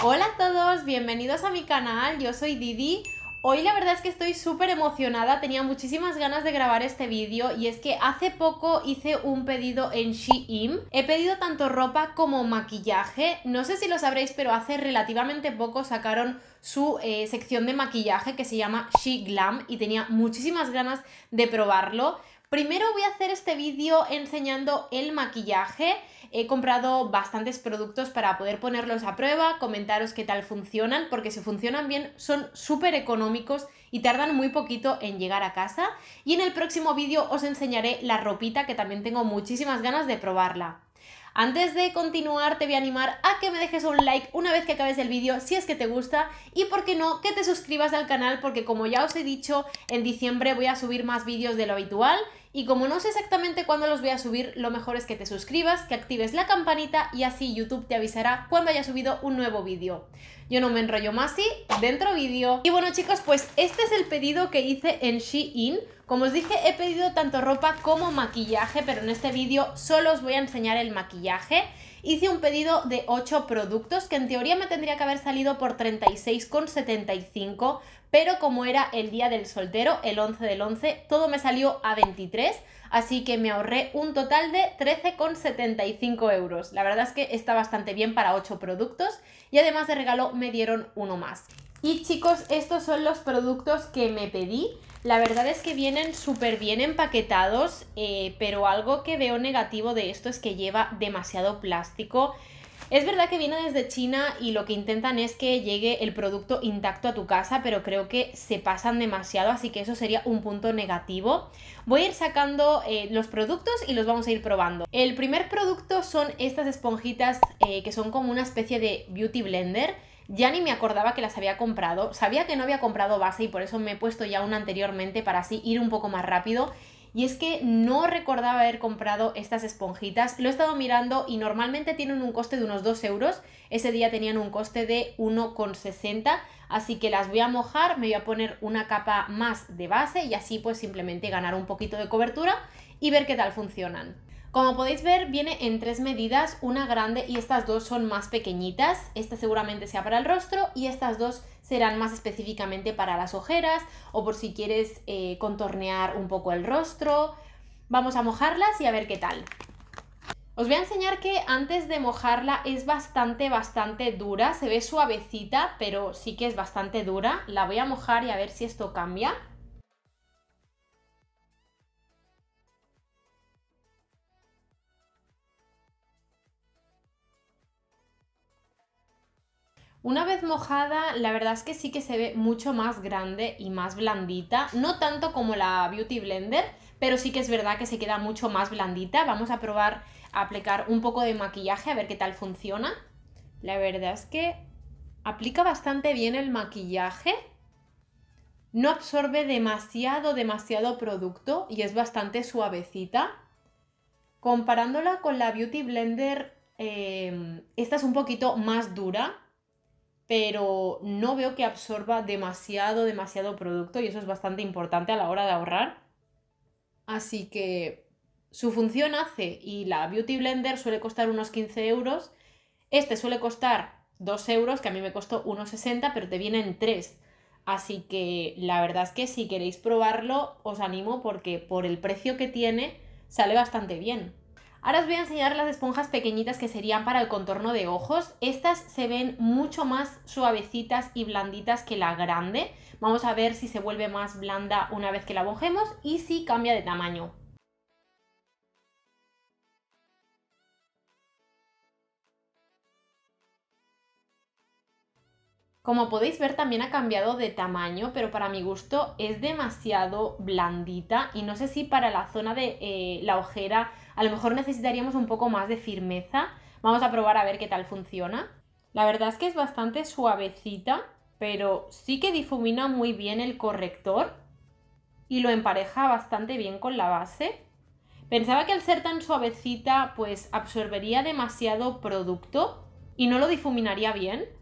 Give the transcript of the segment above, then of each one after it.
Hola a todos, bienvenidos a mi canal, yo soy Didi. Hoy la verdad es que estoy súper emocionada, tenía muchísimas ganas de grabar este vídeo y es que hace poco hice un pedido en Shein. He pedido tanto ropa como maquillaje, no sé si lo sabréis, pero hace relativamente poco sacaron su sección de maquillaje que se llama SheGlam y tenía muchísimas ganas de probarlo. Primero voy a hacer este vídeo enseñando el maquillaje. He comprado bastantes productos para poder ponerlos a prueba, comentaros qué tal funcionan, porque si funcionan bien son súper económicos y tardan muy poquito en llegar a casa. Y en el próximo vídeo os enseñaré la ropita, que también tengo muchísimas ganas de probarla. Antes de continuar te voy a animar a que me dejes un like una vez que acabes el vídeo si es que te gusta y por qué no que te suscribas al canal, porque como ya os he dicho, en diciembre voy a subir más vídeos de lo habitual y como no sé exactamente cuándo los voy a subir, lo mejor es que te suscribas, que actives la campanita y así YouTube te avisará cuando haya subido un nuevo vídeo. Yo no me enrollo más y dentro vídeo. Y bueno chicos, pues este es el pedido que hice en Shein. Como os dije, he pedido tanto ropa como maquillaje, pero en este vídeo solo os voy a enseñar el maquillaje. Hice un pedido de 8 productos que en teoría me tendría que haber salido por 36,75, pero como era el día del soltero, el 11 del 11, todo me salió a 23, así que me ahorré un total de 13,75 euros. La verdad es que está bastante bien para 8 productos y además de regalo me dieron uno más. Y chicos, estos son los productos que me pedí. La verdad es que vienen súper bien empaquetados, pero algo que veo negativo de esto es que lleva demasiado plástico. Es verdad que viene desde China y lo que intentan es que llegue el producto intacto a tu casa, pero creo que se pasan demasiado, así que eso sería un punto negativo. Voy a ir sacando los productos y los vamos a ir probando. El primer producto son estas esponjitas que son como una especie de beauty blender. Ya ni me acordaba que las había comprado, sabía que no había comprado base y por eso me he puesto ya una anteriormente para así ir un poco más rápido. Y es que no recordaba haber comprado estas esponjitas, lo he estado mirando y normalmente tienen un coste de unos 2 euros, ese día tenían un coste de 1,60, así que las voy a mojar, me voy a poner una capa más de base y así pues simplemente ganar un poquito de cobertura y ver qué tal funcionan. Como podéis ver, viene en 3 medidas, una grande y estas dos son más pequeñitas. Esta seguramente sea para el rostro y estas dos serán más específicamente para las ojeras o por si quieres contornear un poco el rostro. Vamos a mojarlas y a ver qué tal. Os voy a enseñar que antes de mojarla es bastante dura, se ve suavecita, pero sí que es bastante dura. La voy a mojar y a ver si esto cambia. Una vez mojada, la verdad es que sí que se ve mucho más grande y más blandita. No tanto como la Beauty Blender, pero sí que es verdad que se queda mucho más blandita. Vamos a probar a aplicar un poco de maquillaje a ver qué tal funciona. La verdad es que aplica bastante bien el maquillaje. No absorbe demasiado producto y es bastante suavecita. Comparándola con la Beauty Blender, esta es un poquito más dura, pero no veo que absorba demasiado producto y eso es bastante importante a la hora de ahorrar. Así que su función hace y la Beauty Blender suele costar unos 15 euros. Este suele costar 2 euros, que a mí me costó 1,60, pero te vienen 3. Así que la verdad es que si queréis probarlo os animo porque por el precio que tiene sale bastante bien. Ahora os voy a enseñar las esponjas pequeñitas que serían para el contorno de ojos. Estas se ven mucho más suavecitas y blanditas que la grande. Vamos a ver si se vuelve más blanda una vez que la mojemos y si cambia de tamaño. Como podéis ver, también ha cambiado de tamaño, pero para mi gusto es demasiado blandita y no sé si para la zona de la ojera a lo mejor necesitaríamos un poco más de firmeza. Vamos a probar a ver qué tal funciona. La verdad es que es bastante suavecita, pero sí que difumina muy bien el corrector y lo empareja bastante bien con la base. Pensaba que al ser tan suavecita pues absorbería demasiado producto y no lo difuminaría bien.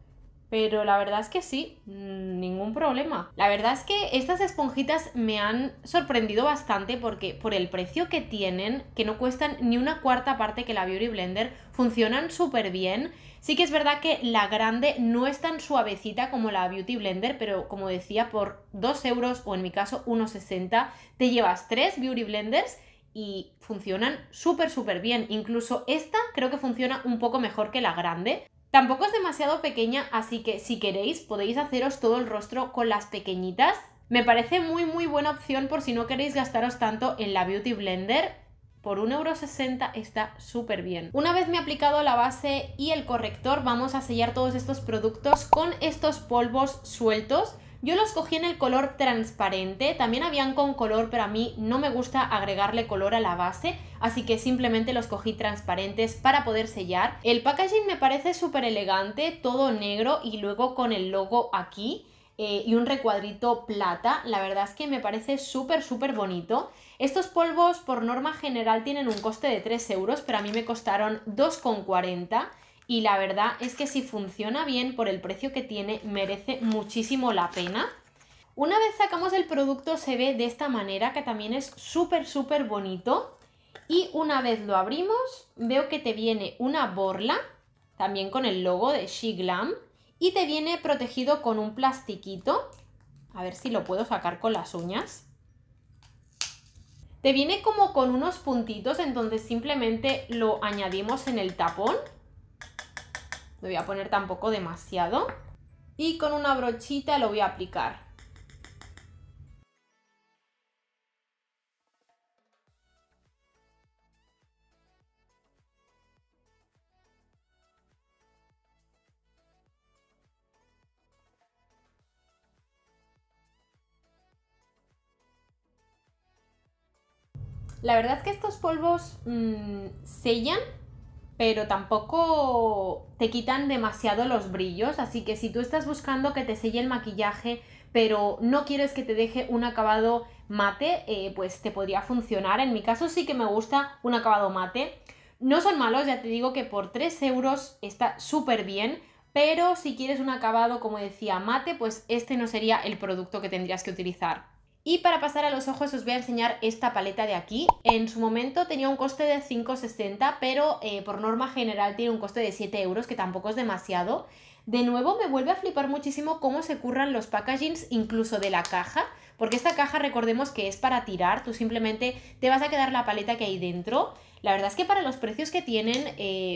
Pero la verdad es que sí, ningún problema. La verdad es que estas esponjitas me han sorprendido bastante porque por el precio que tienen, que no cuestan ni una cuarta parte que la Beauty Blender, funcionan súper bien. Sí que es verdad que la grande no es tan suavecita como la Beauty Blender, pero como decía, por 2 euros o en mi caso 1,60 te llevas 3 Beauty Blenders y funcionan súper bien. Incluso esta creo que funciona un poco mejor que la grande. Tampoco es demasiado pequeña, así que si queréis podéis haceros todo el rostro con las pequeñitas. Me parece muy buena opción por si no queréis gastaros tanto en la Beauty Blender. Por 1,60 € está súper bien. Una vez me he aplicado la base y el corrector, vamos a sellar todos estos productos con estos polvos sueltos. Yo los cogí en el color transparente, también habían con color, pero a mí no me gusta agregarle color a la base, así que simplemente los cogí transparentes para poder sellar. El packaging me parece súper elegante, todo negro y luego con el logo aquí y un recuadrito plata. La verdad es que me parece súper bonito. Estos polvos por norma general tienen un coste de 3 euros, pero a mí me costaron 2,40 €. Y la verdad es que si funciona bien por el precio que tiene, merece muchísimo la pena. Una vez sacamos el producto se ve de esta manera, que también es súper bonito. Y una vez lo abrimos, veo que te viene una borla, también con el logo de She Glam. Y te viene protegido con un plastiquito. A ver si lo puedo sacar con las uñas. Te viene como con unos puntitos, entonces simplemente lo añadimos en el tapón. Lo voy a poner tampoco demasiado. Y con una brochita lo voy a aplicar. La verdad es que estos polvos sellan, pero tampoco te quitan demasiado los brillos, así que si tú estás buscando que te selle el maquillaje, pero no quieres que te deje un acabado mate, pues te podría funcionar. En mi caso sí que me gusta un acabado mate. No son malos, ya te digo que por 3 euros está súper bien, pero si quieres un acabado, como decía, mate, pues este no sería el producto que tendrías que utilizar. Y para pasar a los ojos os voy a enseñar esta paleta de aquí. En su momento tenía un coste de 5,60, pero por norma general tiene un coste de 7 euros, que tampoco es demasiado. De nuevo me vuelve a flipar muchísimo cómo se curran los packagings incluso de la caja, porque esta caja recordemos que es para tirar, tú simplemente te vas a quedar la paleta que hay dentro. La verdad es que para los precios que tienen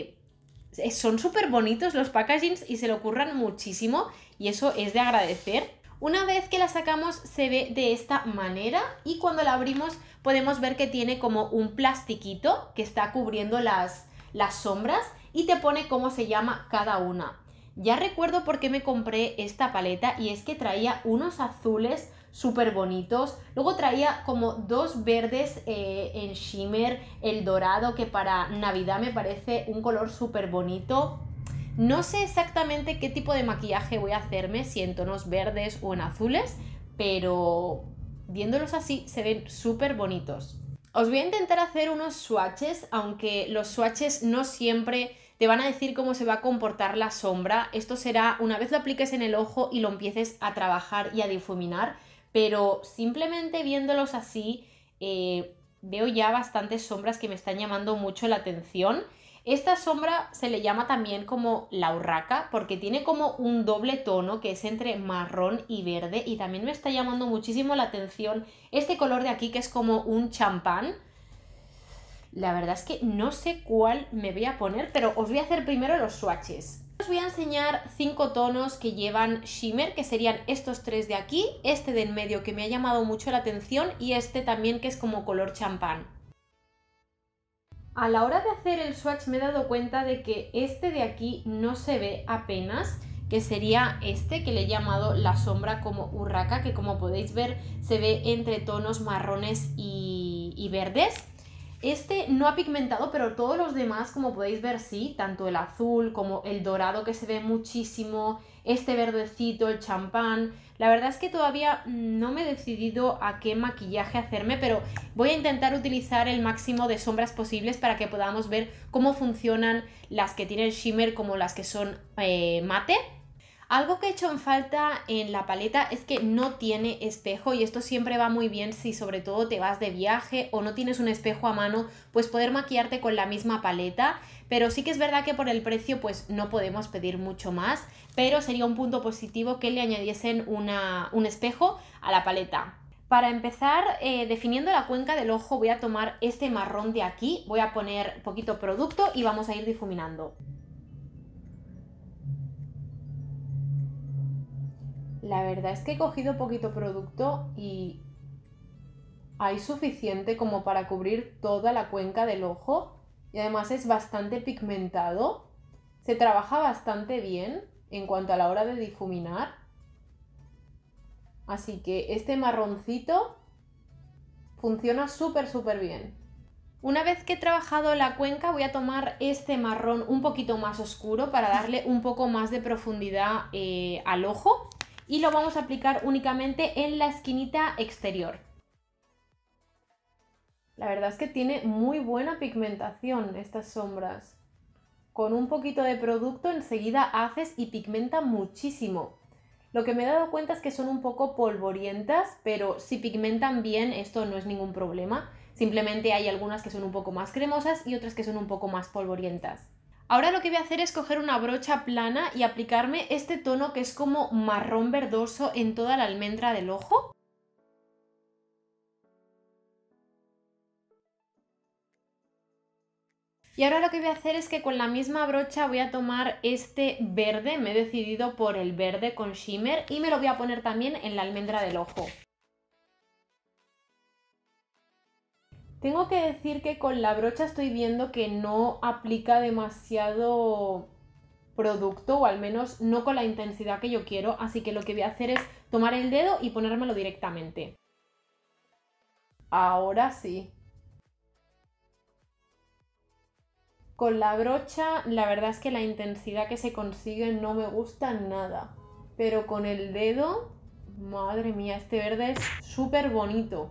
son súper bonitos los packagings y se lo curran muchísimo y eso es de agradecer. Una vez que la sacamos se ve de esta manera y cuando la abrimos podemos ver que tiene como un plastiquito que está cubriendo las sombras y te pone cómo se llama cada una. Ya recuerdo por qué me compré esta paleta y es que traía unos azules súper bonitos, luego traía como dos verdes en shimmer, el dorado que para Navidad me parece un color súper bonito. No sé exactamente qué tipo de maquillaje voy a hacerme, si en tonos verdes o en azules, pero viéndolos así se ven súper bonitos. Os voy a intentar hacer unos swatches, aunque los swatches no siempre te van a decir cómo se va a comportar la sombra. Esto será una vez lo apliques en el ojo y lo empieces a trabajar y a difuminar, pero simplemente viéndolos así veo ya bastantes sombras que me están llamando mucho la atención. Esta sombra se le llama también como la urraca porque tiene como un doble tono que es entre marrón y verde y también me está llamando muchísimo la atención este color de aquí que es como un champán. La verdad es que no sé cuál me voy a poner, pero os voy a hacer primero los swatches. Os voy a enseñar 5 tonos que llevan shimmer, que serían estos 3 de aquí, este de en medio que me ha llamado mucho la atención y este también que es como color champán. A la hora de hacer el swatch me he dado cuenta de que este de aquí no se ve apenas, que sería este que le he llamado la sombra como urraca, que como podéis ver se ve entre tonos marrones y verdes. Este no ha pigmentado, pero todos los demás, como podéis ver, sí, tanto el azul como el dorado que se ve muchísimo, este verdecito, el champán. La verdad es que todavía no me he decidido a qué maquillaje hacerme, pero voy a intentar utilizar el máximo de sombras posibles para que podamos ver cómo funcionan las que tienen shimmer como las que son mate. Algo que he hecho en falta en la paleta es que no tiene espejo y esto siempre va muy bien si sobre todo te vas de viaje o no tienes un espejo a mano, pues poder maquillarte con la misma paleta, pero sí que es verdad que por el precio pues no podemos pedir mucho más, pero sería un punto positivo que le añadiesen un espejo a la paleta. Para empezar, definiendo la cuenca del ojo voy a tomar este marrón de aquí, voy a poner poquito producto y vamos a ir difuminando. La verdad es que he cogido poquito producto y hay suficiente como para cubrir toda la cuenca del ojo y además es bastante pigmentado. Se trabaja bastante bien en cuanto a la hora de difuminar. Así que este marroncito funciona súper bien. Una vez que he trabajado la cuenca voy a tomar este marrón un poquito más oscuro para darle un poco más de profundidad al ojo. Y lo vamos a aplicar únicamente en la esquinita exterior. La verdad es que tiene muy buena pigmentación estas sombras. Con un poquito de producto enseguida haces y pigmenta muchísimo. Lo que me he dado cuenta es que son un poco polvorientas, pero si pigmentan bien esto no es ningún problema. Simplemente hay algunas que son un poco más cremosas y otras que son un poco más polvorientas. Ahora lo que voy a hacer es coger una brocha plana y aplicarme este tono que es como marrón verdoso en toda la almendra del ojo. Y ahora lo que voy a hacer es que con la misma brocha voy a tomar este verde, me he decidido por el verde con shimmer y me lo voy a poner también en la almendra del ojo. Tengo que decir que con la brocha estoy viendo que no aplica demasiado producto, o al menos no con la intensidad que yo quiero, así que lo que voy a hacer es tomar el dedo y ponérmelo directamente. Ahora sí. Con la brocha la verdad es que la intensidad que se consigue no me gusta nada, pero con el dedo, madre mía, este verde es súper bonito.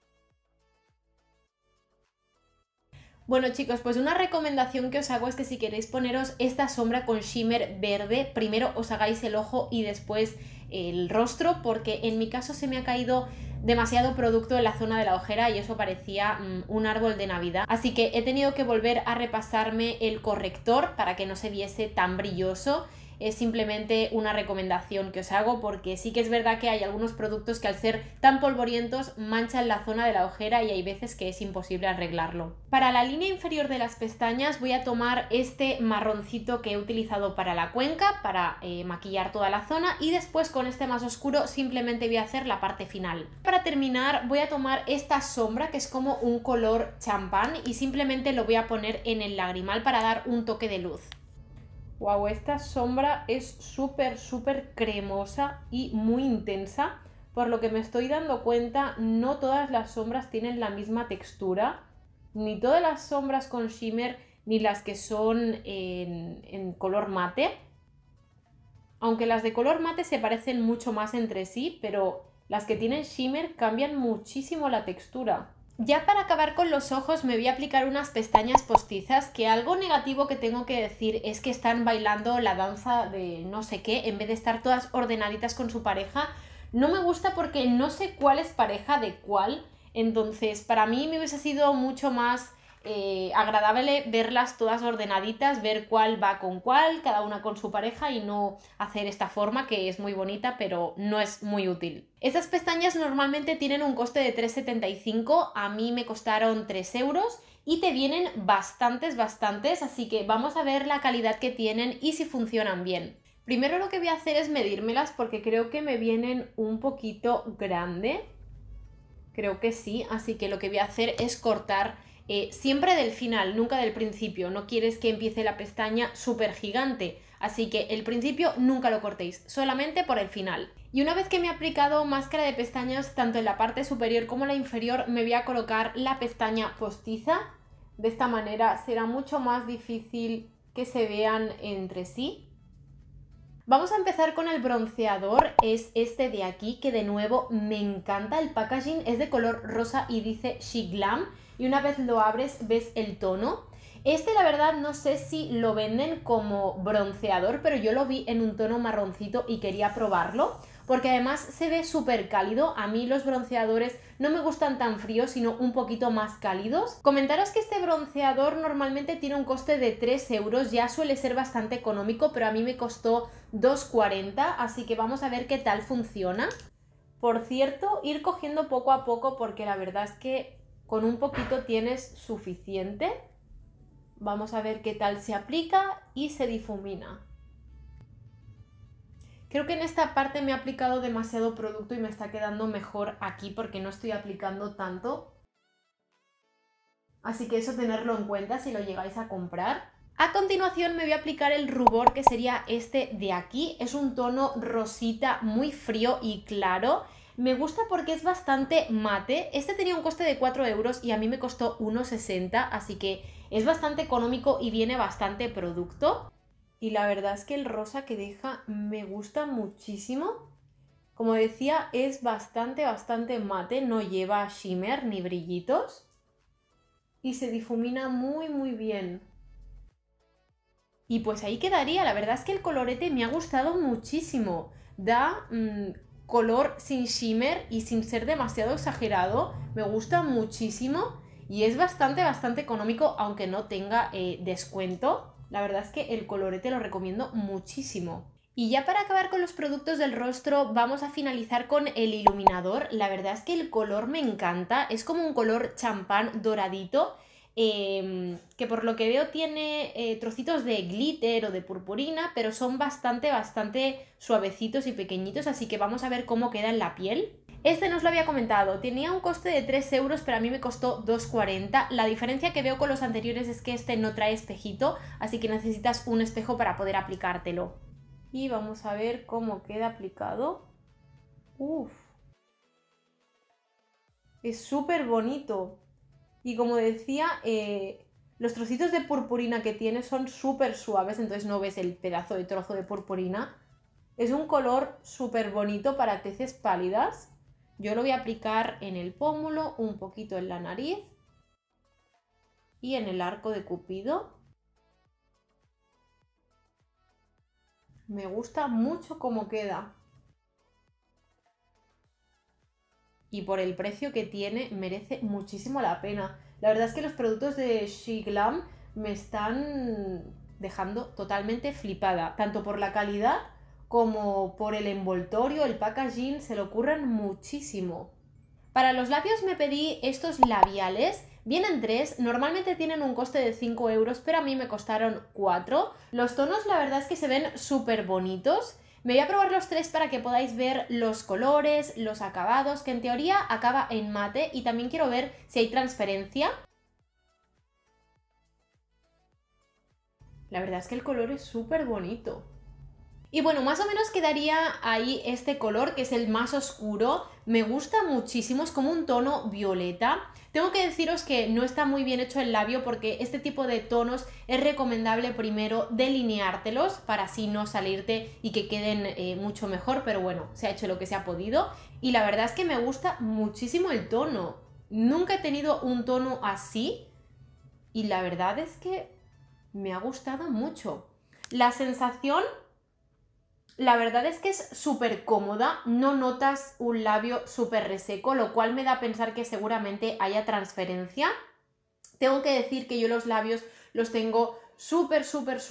Bueno chicos, pues una recomendación que os hago es que si queréis poneros esta sombra con shimmer verde, primero os hagáis el ojo y después el rostro, porque en mi caso se me ha caído demasiado producto en la zona de la ojera y eso parecía un árbol de Navidad. Así que he tenido que volver a repasarme el corrector para que no se viese tan brilloso. Es simplemente una recomendación que os hago porque sí que es verdad que hay algunos productos que al ser tan polvorientos manchan la zona de la ojera y hay veces que es imposible arreglarlo. Para la línea inferior de las pestañas voy a tomar este marroncito que he utilizado para la cuenca, para maquillar toda la zona, y después con este más oscuro simplemente voy a hacer la parte final. Para terminar voy a tomar esta sombra que es como un color champán y simplemente lo voy a poner en el lagrimal para dar un toque de luz. Wow, esta sombra es súper cremosa y muy intensa. Por lo que me estoy dando cuenta, no todas las sombras tienen la misma textura. Ni todas las sombras con shimmer, ni las que son en color mate. Aunque las de color mate se parecen mucho más entre sí, pero las que tienen shimmer cambian muchísimo la textura. Ya para acabar con los ojos me voy a aplicar unas pestañas postizas, que algo negativo que tengo que decir es que están bailando la danza de no sé qué en vez de estar todas ordenaditas con su pareja. No me gusta porque no sé cuál es pareja de cuál, entonces para mí me hubiese sido mucho más agradable verlas todas ordenaditas, ver cuál va con cuál, cada una con su pareja y no hacer esta forma que es muy bonita pero no es muy útil. Estas pestañas normalmente tienen un coste de 3,75, a mí me costaron 3 euros y te vienen bastantes, así que vamos a ver la calidad que tienen y si funcionan bien. Primero lo que voy a hacer es medírmelas porque creo que me vienen un poquito grande, creo que sí, así que lo que voy a hacer es cortar siempre del final, nunca del principio. No quieres que empiece la pestaña súper gigante, así que el principio nunca lo cortéis, solamente por el final. Y una vez que me he aplicado máscara de pestañas tanto en la parte superior como en la inferior, me voy a colocar la pestaña postiza. De esta manera será mucho más difícil que se vean entre sí. Vamos a empezar con el bronceador, es este de aquí, que de nuevo me encanta. El packaging es de color rosa y dice She Glam, y una vez lo abres ves el tono. Este la verdad no sé si lo venden como bronceador, pero yo lo vi en un tono marroncito y quería probarlo, porque además se ve súper cálido. A mí los bronceadores no me gustan tan fríos, sino un poquito más cálidos. Comentaros que este bronceador normalmente tiene un coste de 3 euros, ya suele ser bastante económico, pero a mí me costó 2,40, así que vamos a ver qué tal funciona. Por cierto, ir cogiendo poco a poco, porque la verdad es que con un poquito tienes suficiente. Vamos a ver qué tal se aplica y se difumina. Creo que en esta parte me he aplicado demasiado producto y me está quedando mejor aquí porque no estoy aplicando tanto. Así que eso tenerlo en cuenta si lo llegáis a comprar. A continuación me voy a aplicar el rubor, que sería este de aquí. Es un tono rosita muy frío y claro. Me gusta porque es bastante mate. Este tenía un coste de 4 euros y a mí me costó 1,60, así que es bastante económico y viene bastante producto. Y la verdad es que el rosa que deja me gusta muchísimo. Como decía, es bastante mate, no lleva shimmer ni brillitos. Y se difumina muy bien. Y pues ahí quedaría. La verdad es que el colorete me ha gustado muchísimo. Da color sin shimmer y sin ser demasiado exagerado. Me gusta muchísimo y es bastante económico, aunque no tenga descuento. La verdad es que el colorete lo recomiendo muchísimo. Y ya para acabar con los productos del rostro, vamos a finalizar con el iluminador. La verdad es que el color me encanta. Es como un color champán doradito. Que por lo que veo tiene trocitos de glitter o de purpurina, pero son bastante suavecitos y pequeñitos, así que vamos a ver cómo queda en la piel. Este no os lo había comentado, tenía un coste de 3 euros, pero a mí me costó 2,40. La diferencia que veo con los anteriores es que este no trae espejito, así que necesitas un espejo para poder aplicártelo. Y vamos a ver cómo queda aplicado. Uf, es súper bonito. Y como decía, los trocitos de purpurina que tiene son súper suaves, entonces no ves el pedazo de trozo de purpurina. Es un color súper bonito para teces pálidas. Yo lo voy a aplicar en el pómulo, un poquito en la nariz y en el arco de Cupido. Me gusta mucho cómo queda. Y por el precio que tiene merece muchísimo la pena. La verdad es que los productos de SheGlam me están dejando totalmente flipada, tanto por la calidad como por el envoltorio, el packaging, se le ocurren muchísimo. Para los labios me pedí estos labiales. Vienen 3, normalmente tienen un coste de 5 euros, pero a mí me costaron 4. Los tonos la verdad es que se ven súper bonitos. Me voy a probar los 3 para que podáis ver los colores, los acabados, que en teoría acaba en mate, y también quiero ver si hay transferencia. La verdad es que el color es súper bonito. Y bueno, más o menos quedaría ahí este color, que es el más oscuro. Me gusta muchísimo, es como un tono violeta. Tengo que deciros que no está muy bien hecho el labio, porque este tipo de tonos es recomendable primero delineártelos para así no salirte y que queden mucho mejor, pero bueno, se ha hecho lo que se ha podido. Y la verdad es que me gusta muchísimo el tono. Nunca he tenido un tono así y la verdad es que me ha gustado mucho. La sensación... La verdad es que es súper cómoda, no notas un labio súper reseco, lo cual me da a pensar que seguramente haya transferencia. Tengo que decir que yo los labios los tengo súper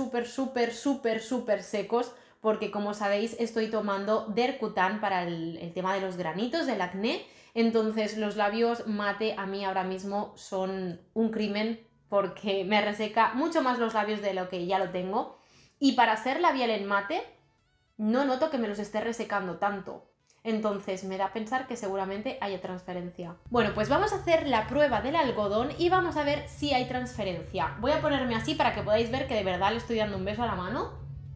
secos, porque como sabéis estoy tomando Dercutan para el tema de los granitos, del acné. Entonces los labios mate a mí ahora mismo son un crimen, porque me reseca mucho más los labios de lo que ya lo tengo. Y para ser labial en mate... no noto que me los esté resecando tanto. Entonces me da a pensar que seguramente haya transferencia. Bueno, pues vamos a hacer la prueba del algodón y vamos a ver si hay transferencia. Voy a ponerme así para que podáis ver que de verdad le estoy dando un beso a la mano.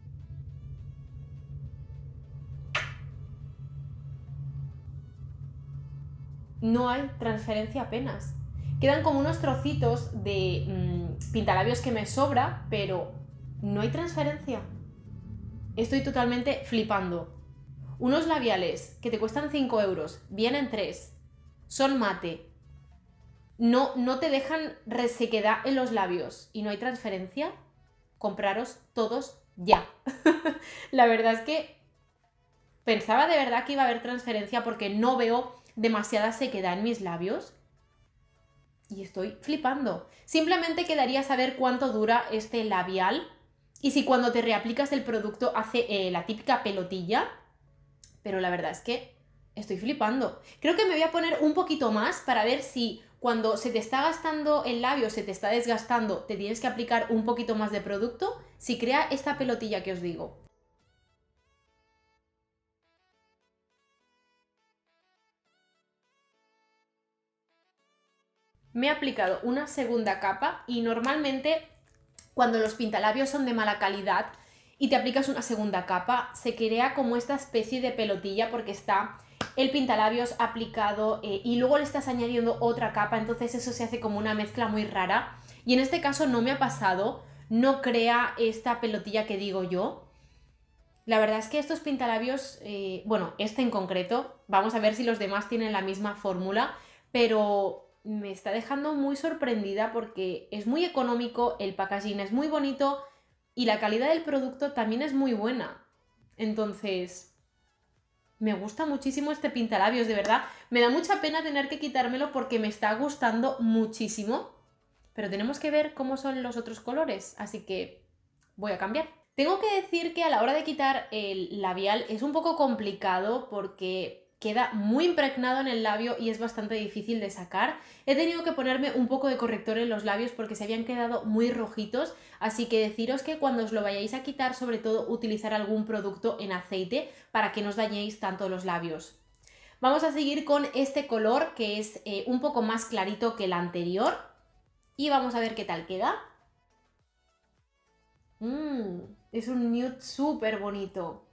No hay transferencia apenas. Quedan como unos trocitos de pintalabios que me sobra, pero no hay transferencia. Estoy totalmente flipando. Unos labiales que te cuestan 5 euros, vienen 3, son mate no te dejan resequedad en los labios y no hay transferencia, compraros todos ya. La verdad es que pensaba de verdad que iba a haber transferencia porque no veo demasiada sequedad en mis labios y estoy flipando. Simplemente quedaría saber cuánto dura este labial y si cuando te reaplicas el producto hace la típica pelotilla, pero la verdad es que estoy flipando. Creo que me voy a poner un poquito más para ver si cuando se te está gastando el labio, se te está desgastando, te tienes que aplicar un poquito más de producto, si crea esta pelotilla que os digo. Me he aplicado una segunda capa y normalmente cuando los pintalabios son de mala calidad y te aplicas una segunda capa, se crea como esta especie de pelotilla porque está el pintalabios aplicado y luego le estás añadiendo otra capa, entonces eso se hace como una mezcla muy rara y en este caso no me ha pasado, no crea esta pelotilla que digo yo. La verdad es que estos pintalabios, bueno, este en concreto, vamos a ver si los demás tienen la misma fórmula, pero me está dejando muy sorprendida porque es muy económico, el packaging es muy bonito y la calidad del producto también es muy buena. Entonces, me gusta muchísimo este pintalabios, de verdad. Me da mucha pena tener que quitármelo porque me está gustando muchísimo, pero tenemos que ver cómo son los otros colores, así que voy a cambiar. Tengo que decir que a la hora de quitar el labial es un poco complicado porque queda muy impregnado en el labio y es bastante difícil de sacar. He tenido que ponerme un poco de corrector en los labios porque se habían quedado muy rojitos, así que deciros que cuando os lo vayáis a quitar, sobre todo utilizar algún producto en aceite para que no os dañéis tanto los labios. Vamos a seguir con este color que es un poco más clarito que el anterior y vamos a ver qué tal queda. Es un nude súper bonito.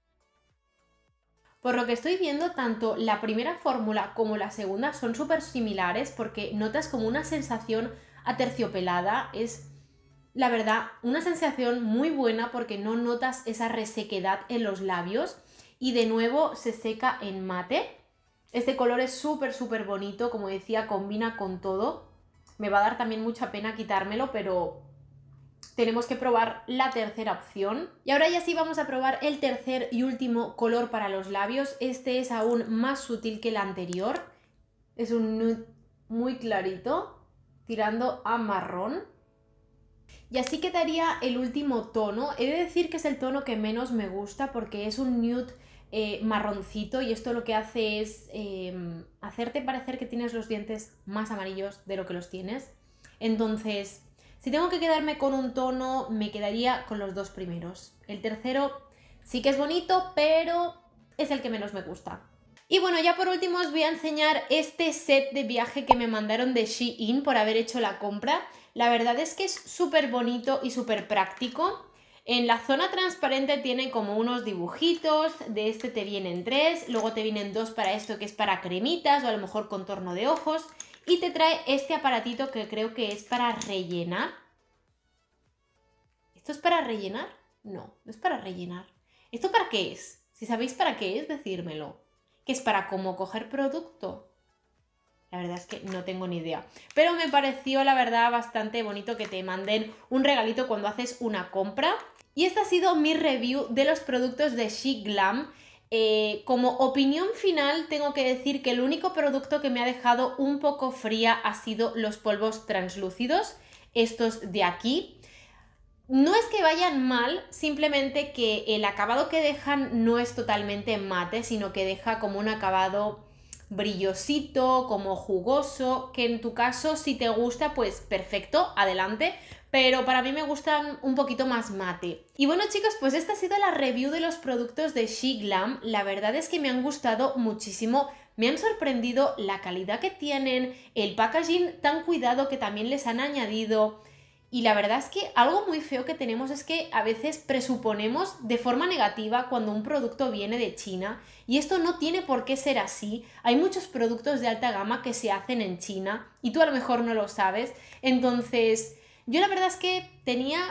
Por lo que estoy viendo, tanto la primera fórmula como la segunda son súper similares porque notas como una sensación aterciopelada. Es, la verdad, una sensación muy buena porque no notas esa resequedad en los labios y de nuevo se seca en mate. Este color es súper bonito, como decía, combina con todo. Me va a dar también mucha pena quitármelo, pero tenemos que probar la tercera opción. Y ahora ya sí vamos a probar el tercer y último color para los labios. Este es aún más sutil que el anterior. Es un nude muy clarito, tirando a marrón. Y así quedaría el último tono. He de decir que es el tono que menos me gusta porque es un nude marroncito y esto lo que hace es hacerte parecer que tienes los dientes más amarillos de lo que los tienes. Entonces, si tengo que quedarme con un tono, me quedaría con los dos primeros. El tercero sí que es bonito, pero es el que menos me gusta. Y bueno, ya por último os voy a enseñar este set de viaje que me mandaron de Shein por haber hecho la compra. La verdad es que es súper bonito y súper práctico. En la zona transparente tiene como unos dibujitos, de este te vienen 3, luego te vienen 2 para esto que es para cremitas o a lo mejor contorno de ojos. Y te trae este aparatito que creo que es para rellenar. ¿Esto es para rellenar? No, no es para rellenar. ¿Esto para qué es? Si sabéis para qué es, decírmelo. ¿Que es para cómo coger producto? La verdad es que no tengo ni idea. Pero me pareció, la verdad, bastante bonito que te manden un regalito cuando haces una compra. Y esta ha sido mi review de los productos de SheGlam. Como opinión final tengo que decir que el único producto que me ha dejado un poco fría ha sido los polvos translúcidos, estos de aquí. No es que vayan mal, simplemente que el acabado que dejan no es totalmente mate, sino que deja como un acabado brillosito, como jugoso, que en tu caso si te gusta pues perfecto, adelante. Pero para mí me gustan un poquito más mate. Y bueno chicos, pues esta ha sido la review de los productos de SheGlam. La verdad es que me han gustado muchísimo, me han sorprendido la calidad que tienen, el packaging tan cuidado que también les han añadido. Y la verdad es que algo muy feo que tenemos es que a veces presuponemos de forma negativa cuando un producto viene de China y esto no tiene por qué ser así. Hay muchos productos de alta gama que se hacen en China y tú a lo mejor no lo sabes. Entonces, yo la verdad es que tenía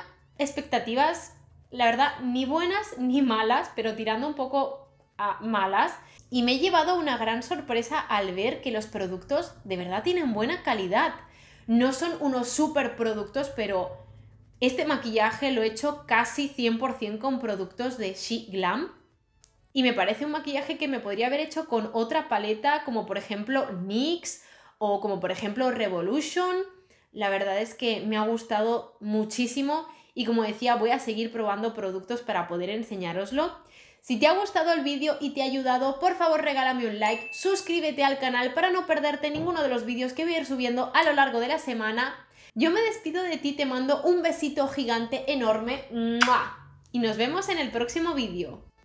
expectativas, la verdad, ni buenas ni malas, pero tirando un poco a malas. Y me he llevado una gran sorpresa al ver que los productos de verdad tienen buena calidad. No son unos super productos, pero este maquillaje lo he hecho casi 100% con productos de SheGlam. Y me parece un maquillaje que me podría haber hecho con otra paleta, como por ejemplo NYX o como por ejemplo Revolution. La verdad es que me ha gustado muchísimo y como decía, voy a seguir probando productos para poder enseñároslo. Si te ha gustado el vídeo y te ha ayudado, por favor regálame un like, suscríbete al canal para no perderte ninguno de los vídeos que voy a ir subiendo a lo largo de la semana. Yo me despido de ti, te mando un besito gigante enorme. ¡Mua! Y nos vemos en el próximo vídeo.